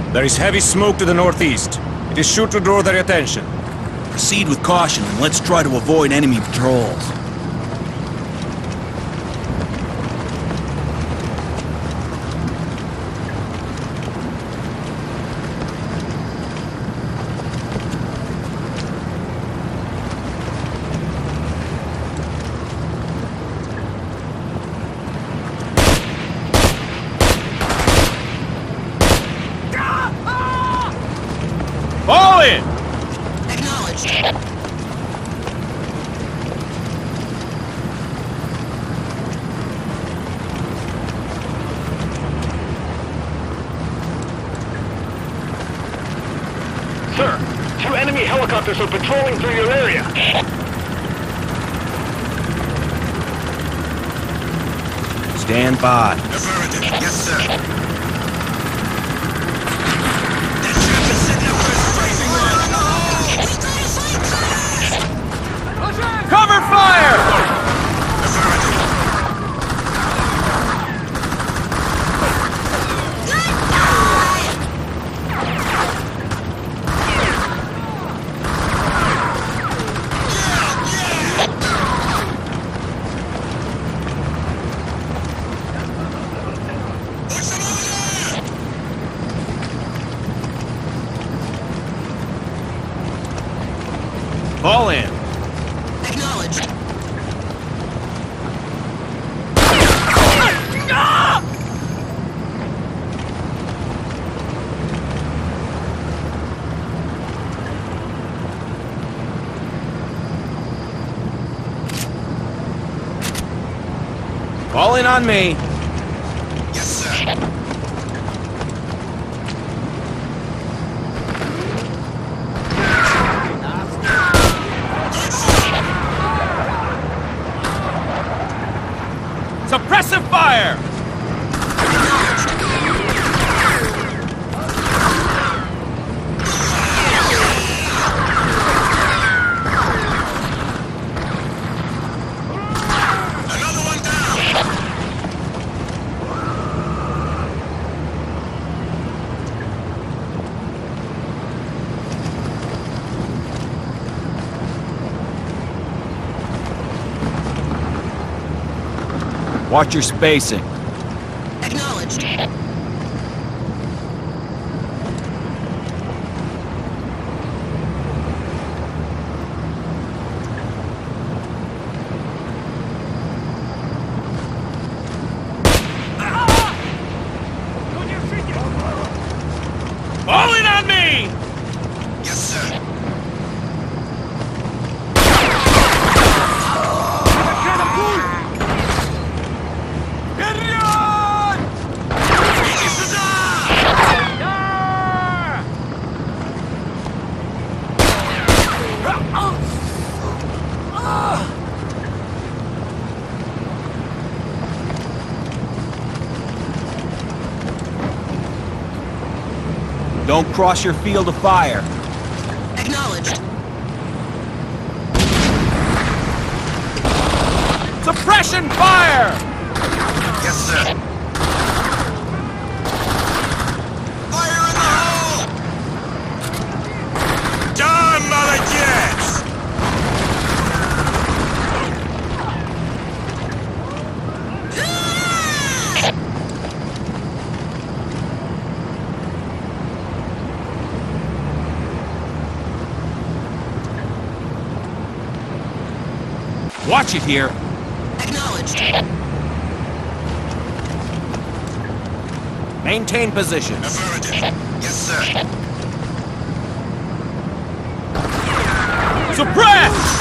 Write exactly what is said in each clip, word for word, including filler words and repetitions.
There is heavy smoke to the northeast. It is sure to draw their attention. Proceed with caution and let's try to avoid enemy patrols. Fall in! Acknowledged. Sir, two enemy helicopters are patrolling through your area. Stand by. Affirmative. Yes, sir. That ship is sitting up for its racing line. Cover fire! Affirmative. Fall in. Acknowledged. Fall in on me. Yes, sir. Suppressive fire! Another one down. Watch your spacing. Acknowledged. Fall in on me! Yes, sir. Don't cross your field of fire. Acknowledged. Suppression fire! Yes, sir. Fire in the hole! Done, молодец! Watch it here. Acknowledged. Maintain positions. Affirmative. Yes, sir. Suppress!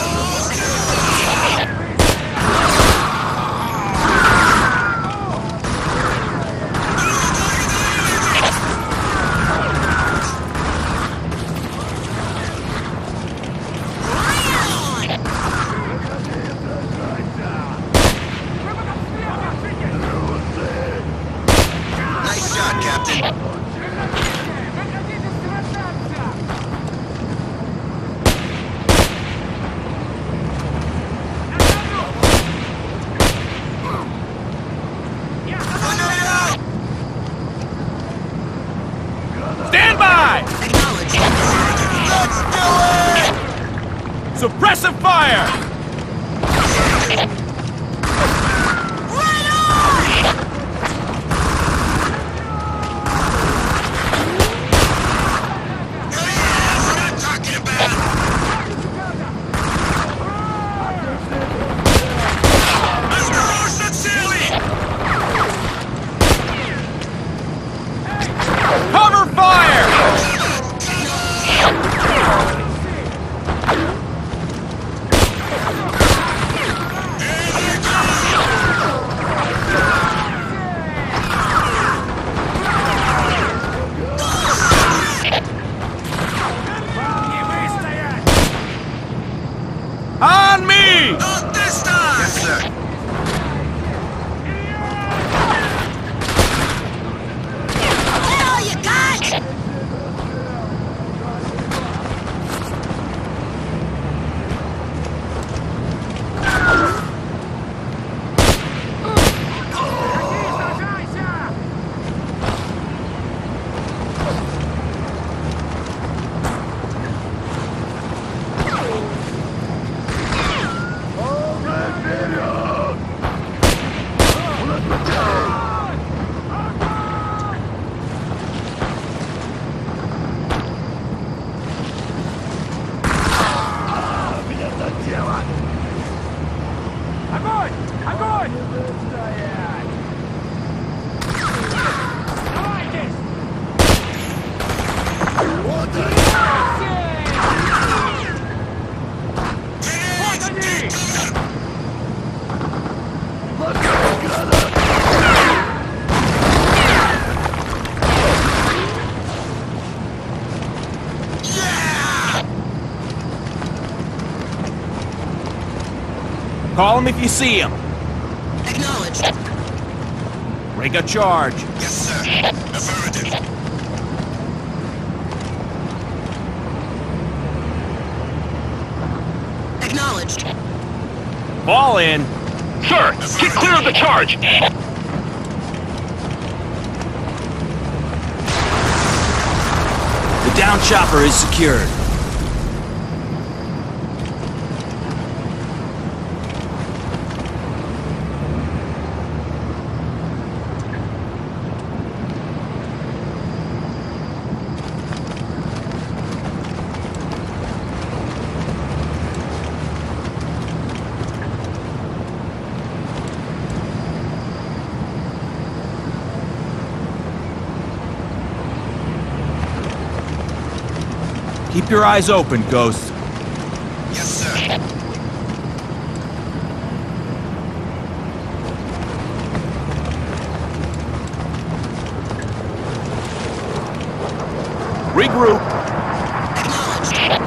Nice shot, Captain. Suppressive fire! That's what I'm talking about! Осторожно, цели! Cover fire! On me! Not this time! Yes, sir. Hell, you got! Огонь! Огонь! Call him if you see him. Acknowledged. Break a charge. Yes, sir. Affirmative. Acknowledged. Fall in. Sir, get clear of the charge! The down chopper is secured. Keep your eyes open, Ghost. Yes, sir. Regroup. Acknowledged.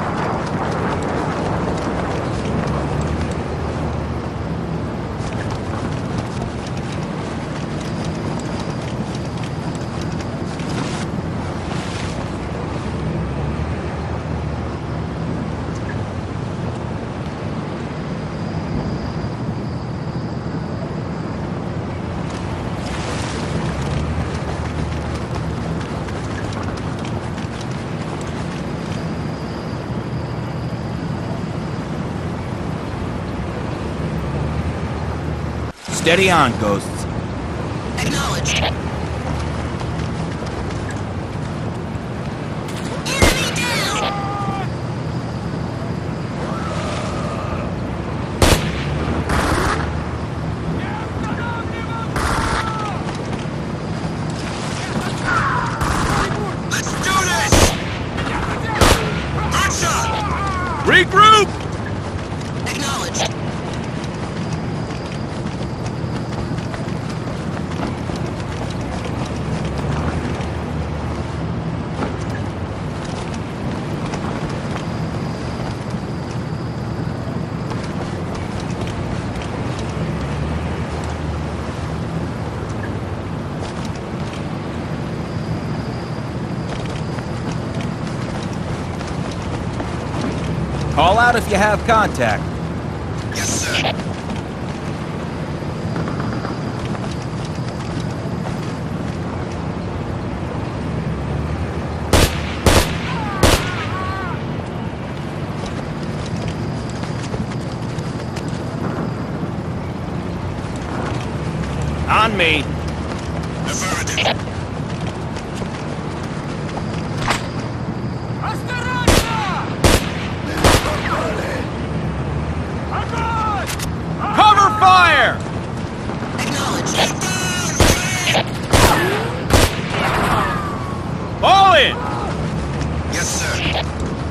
Steady on, Ghosts. Acknowledged. Enemy down! Let's do this! Good shot! Regroup! Acknowledged. Call out if you have contact. Yes, sir. On me. Affirmative. Cover fire! Acknowledged. Fall in! Yes, sir.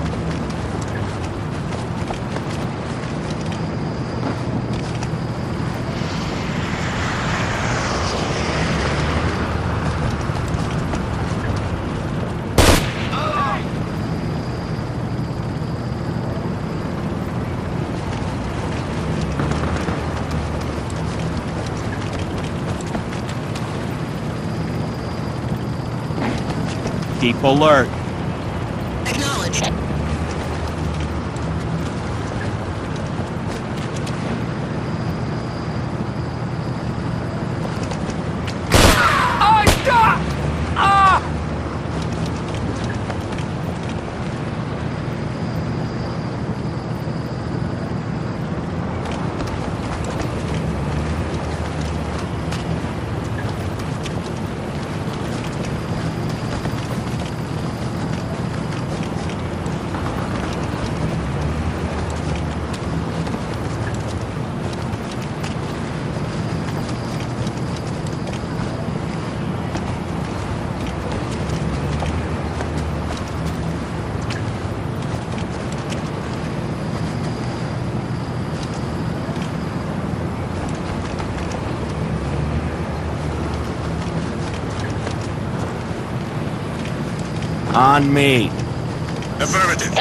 Keep alert. Acknowledged. On me. Affirmative.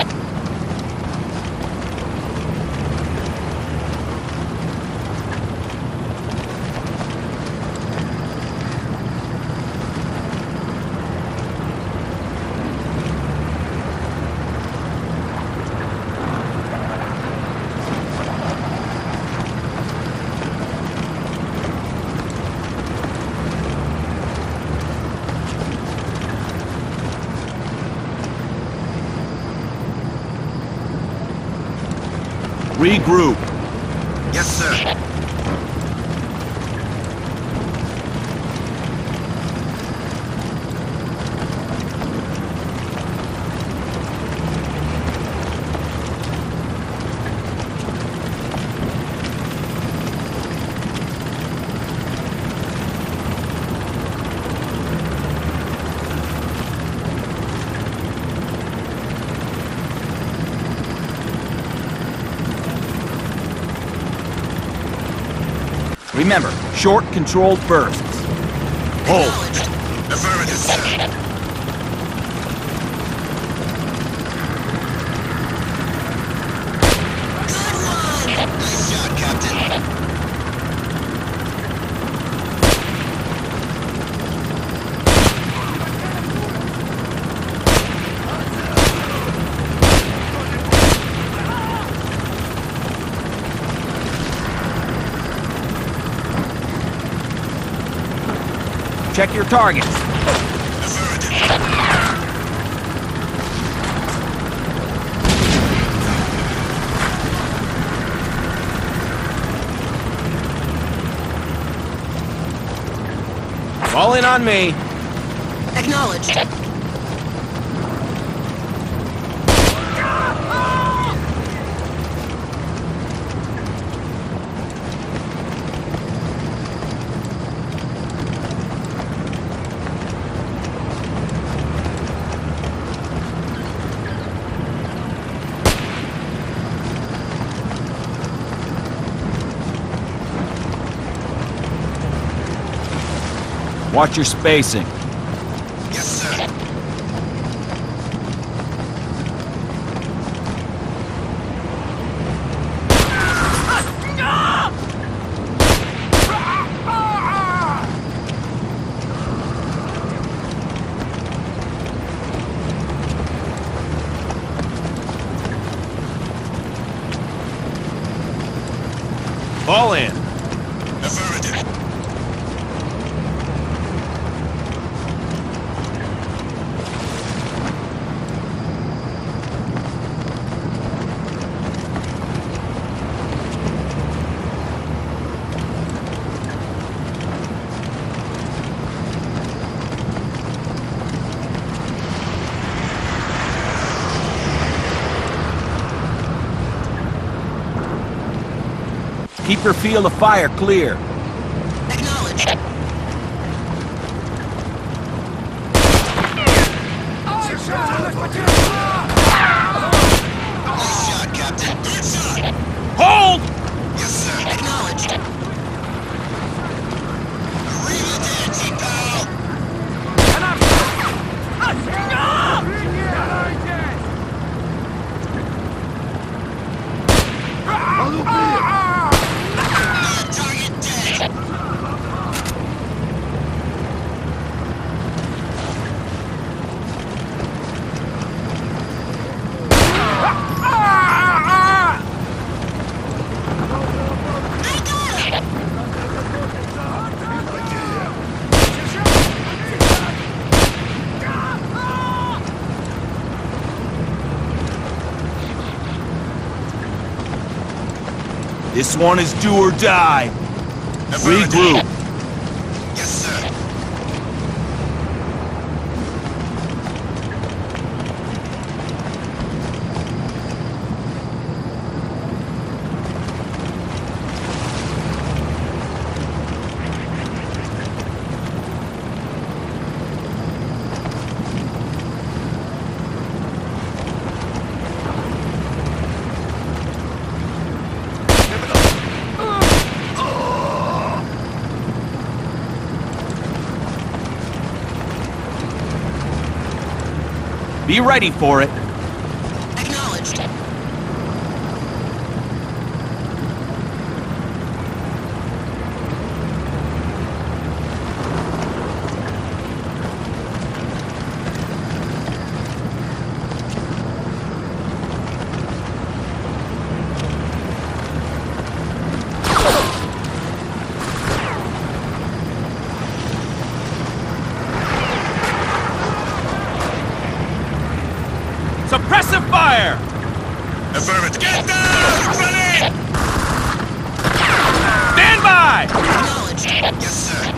Regroup. Yes, sir. Remember, short, controlled bursts. Hold. Acknowledged. Affirmative, sir. Good one. Nice shot, Captain. Check your targets. Affirmative. Fall in on me. Acknowledged. Watch your spacing. Yes, sir. Fall in. Affirmative. Keep your field of fire clear. Acknowledged. Nice shot, Captain. Good shot. Hold! Yes, sir. Acknowledged. Arriva Dancy, pal. Target dead. This one is do or die. Regroup. Yes, sir. Be ready for it. Acknowledged. Suppressive fire! Affirmative. Get down! Ready! Stand by! Acknowledged. Yes, sir.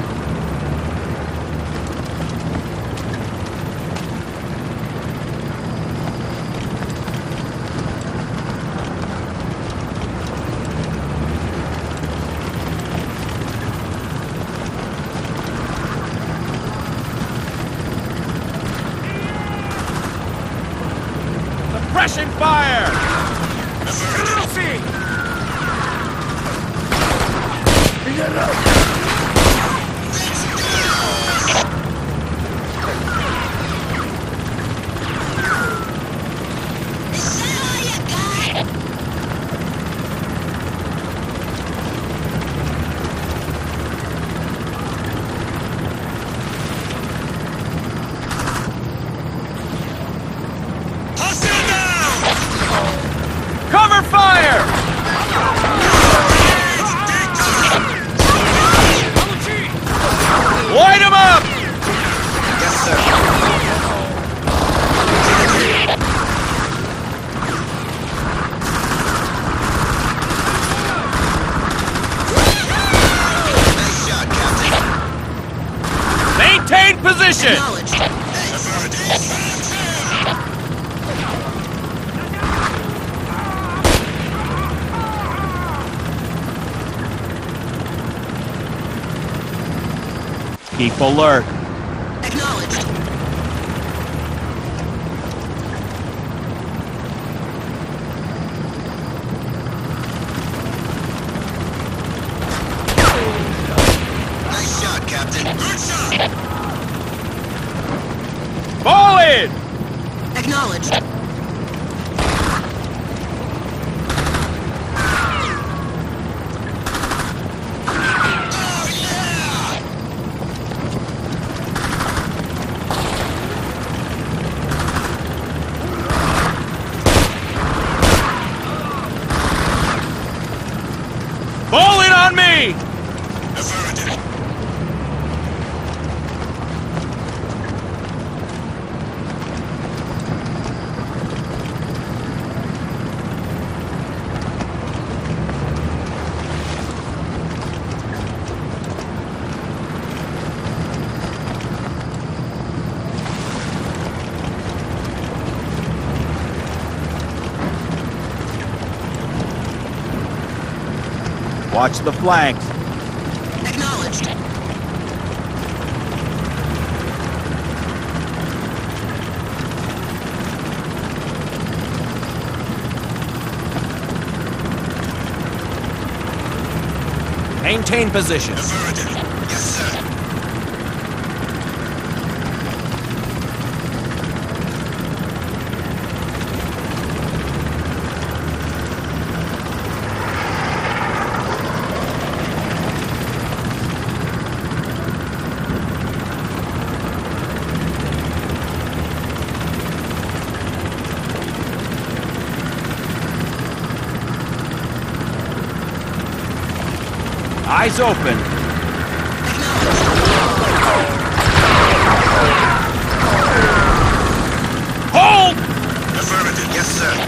Suppression fire! Affirmative. Is that all you got? Hostile down! Cover fire! Light 'em up! Yes, sir. Nice shot, Captain. Maintain position! Acknowledged. Affirmative. Keep alert. Acknowledged. Nice shot, Captain. Good shot. Fall in! Acknowledged. Fall in on me! Affirmative. Watch the flanks. Acknowledged. Maintain position. Affirmative. Yes, sir. Eyes open. Hold! Affirmative. Yes, sir.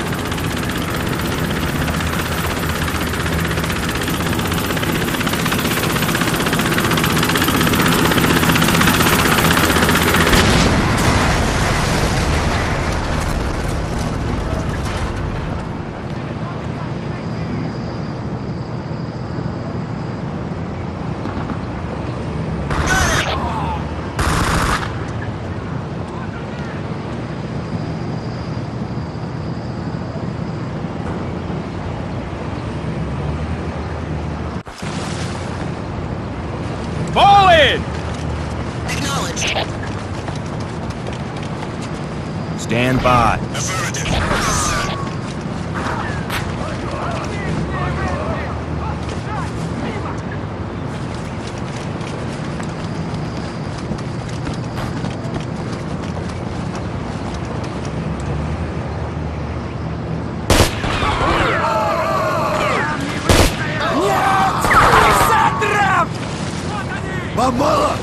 Fall in! Acknowledged. Stand by. Affirmative. Yes, sir. Мамала!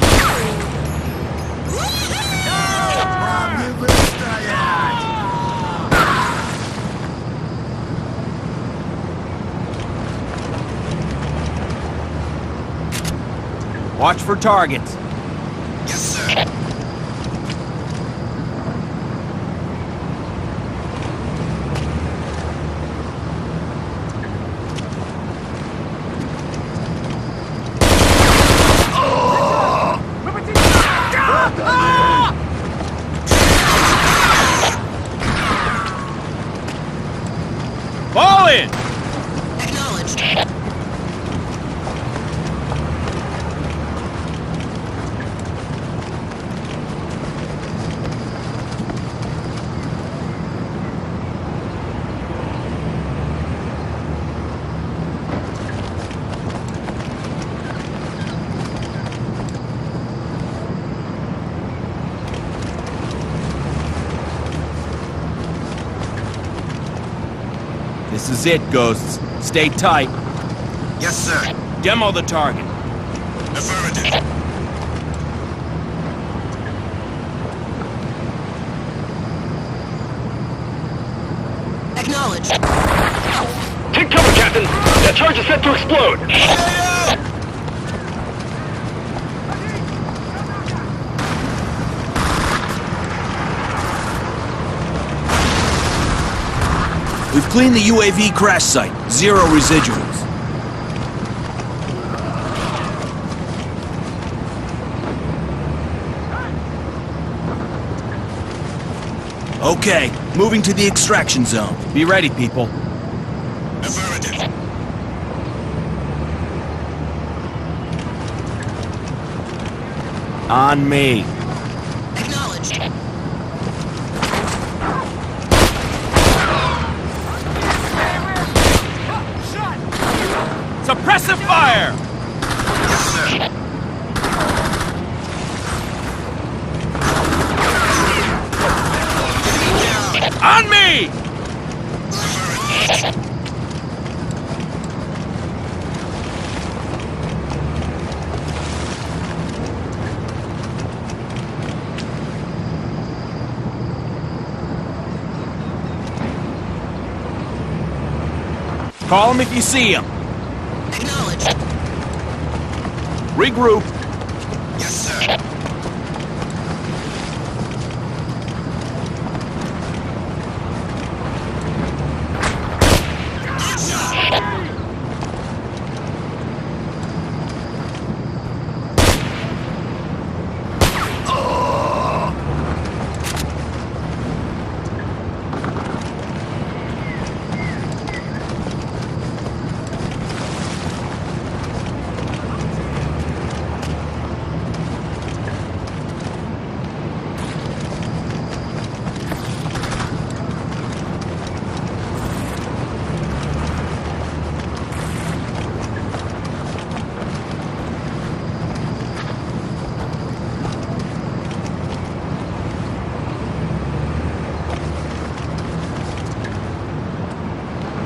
Вам не выстоять! Watch for targets. Yes, sir. Fall in! Acknowledged. This is it, Ghosts. Stay tight. Yes, sir. Demo the target. Affirmative. Acknowledged. Take cover, Captain. That charge is set to explode. We've cleaned the U A V crash site. Zero residuals. Okay, moving to the extraction zone. Be ready, people. Affirmative. On me. Acknowledged. Suppressive fire! Yes, sir. On me! Call him if you see him. Acknowledged. Regroup. Yes, sir. Good shot.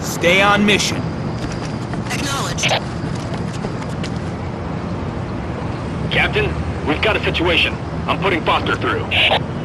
Stay on mission. Acknowledged. Captain, we've got a situation. I'm putting Foster through.